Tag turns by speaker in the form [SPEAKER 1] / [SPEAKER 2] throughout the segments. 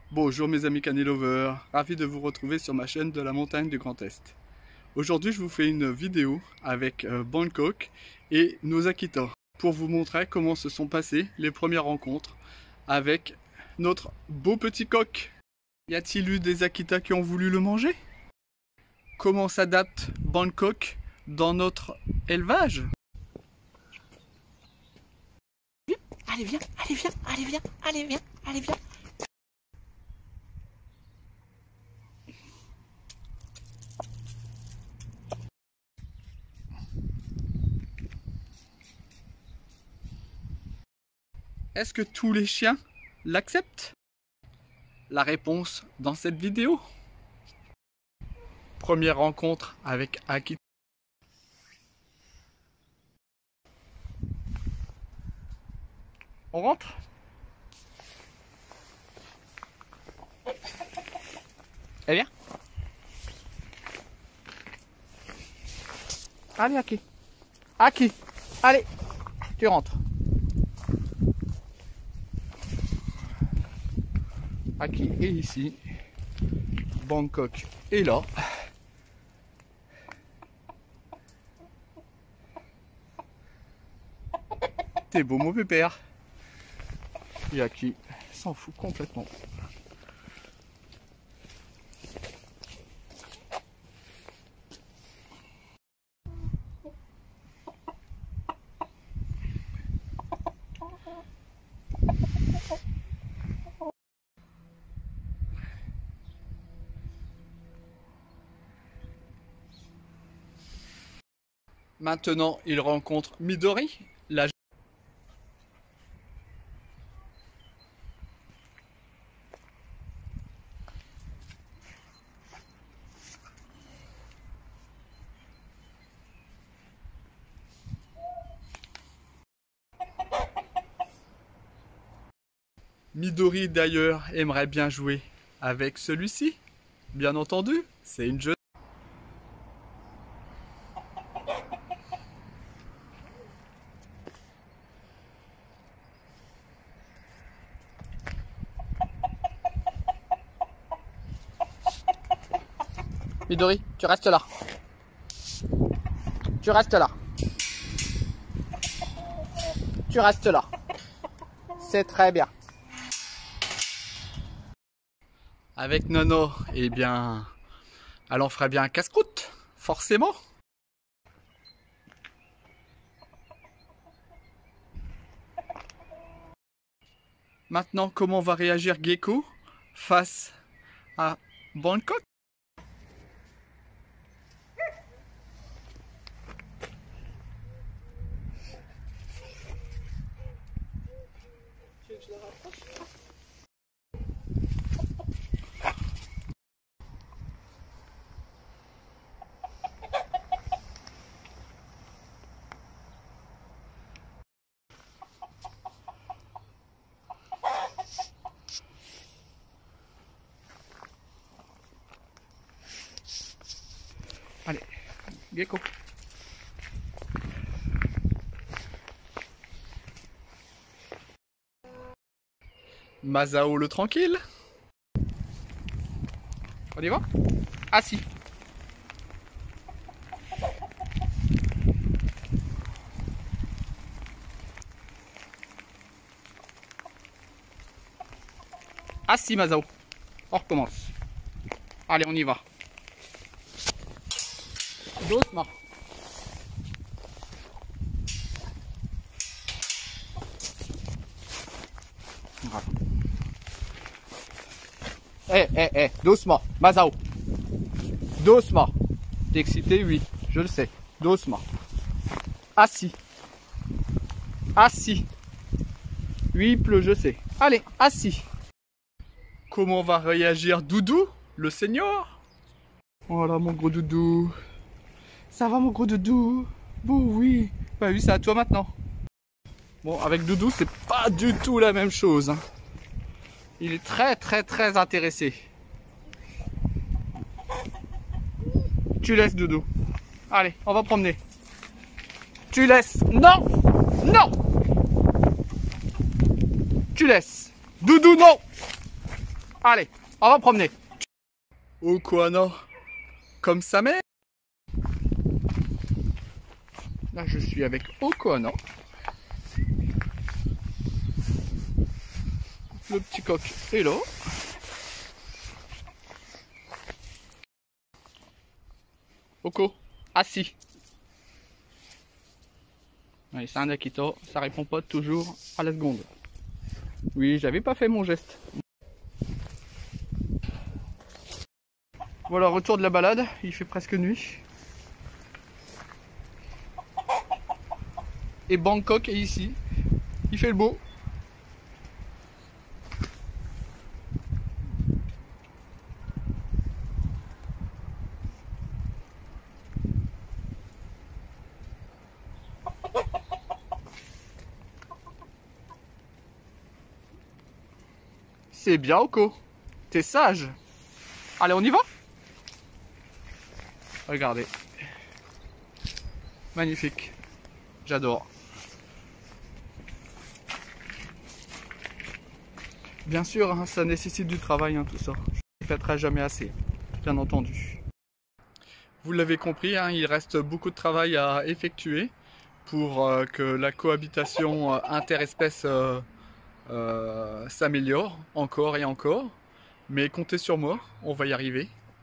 [SPEAKER 1] Bonjour mes amis canelovers, ravi de vous retrouver sur ma chaîne de la montagne du Grand Est. Aujourd'hui je vous fais une vidéo avec Bangkok et nos Akita pour vous montrer comment se sont passées les premières rencontres avec notre beau petit coq. Y a-t-il eu des Akita qui ont voulu le manger? Comment s'adapte Bangkok dans notre élevage?
[SPEAKER 2] Allez viens, allez viens, allez viens, allez viens, allez viens.
[SPEAKER 1] Est-ce que tous les chiens l'acceptent? La réponse dans cette vidéo. Première rencontre avec Akita. On rentre?
[SPEAKER 2] Eh bien. Allez Aki. Aki. Allez. Tu rentres.
[SPEAKER 1] Aki est ici. Bangkok est là. T'es beau mon pépère. Et Aki s'en fout complètement. Maintenant, il rencontre Midori, la Midori d'ailleurs aimerait bien jouer avec celui-ci. Bien entendu, c'est une jeune.
[SPEAKER 2] Midori, tu restes là. Tu restes là. Tu restes là. C'est très bien.
[SPEAKER 1] Avec Nono, eh bien, elle en ferait bien un casse-croûte, forcément. Maintenant, comment va réagir Gecko face à Bangkok? Tu veux que je le rapproche? Allez, Gecko. Masao le tranquille. On y va? Assis. Assis Masao. On recommence. Allez, on y va.
[SPEAKER 2] Doucement. Doucement. Masao. Doucement.
[SPEAKER 1] T'es excité? Oui, je le sais. Doucement. Assis. Assis. Oui, il pleut, je sais. Allez, assis. Comment va réagir Doudou, le senior? Voilà mon gros doudou. Ça va mon gros doudou? Bon oui. Bah oui, c'est à toi maintenant. Bon, avec Doudou, c'est pas du tout la même chose. Hein. Il est très intéressé. Tu laisses Doudou. Allez, on va promener. Tu laisses. Non! Non! Tu laisses. Doudou, non!
[SPEAKER 2] Allez, on va promener.
[SPEAKER 1] Okoana, comme sa mère. Là, je suis avec Okoana. Le petit coq est là. Oko, assis. Oui, c'est un Akita, ça répond pas toujours à la seconde. Oui, j'avais pas fait mon geste. Voilà, retour de la balade, il fait presque nuit. Et Bangkok est ici, il fait le beau. C'est bien, Oko. T'es sage. Allez, on y va? Regardez. Magnifique. J'adore. Bien sûr, hein, ça nécessite du travail, hein, tout ça. Je ne répéterai jamais assez, bien entendu. Vous l'avez compris, hein, il reste beaucoup de travail à effectuer pour que la cohabitation interespèce s'améliore encore et encore. Mais comptez sur moi, on va y arriver.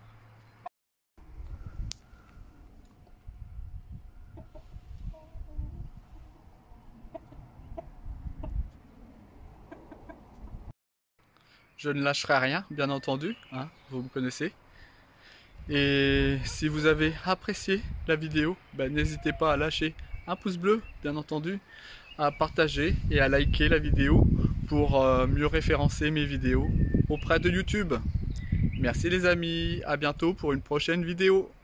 [SPEAKER 1] Je ne lâcherai rien, bien entendu, hein, vous me connaissez. Et si vous avez apprécié la vidéo, ben, n'hésitez pas à lâcher un pouce bleu, bien entendu, à partager et à liker la vidéo pour mieux référencer mes vidéos auprès de YouTube. Merci les amis, à bientôt pour une prochaine vidéo.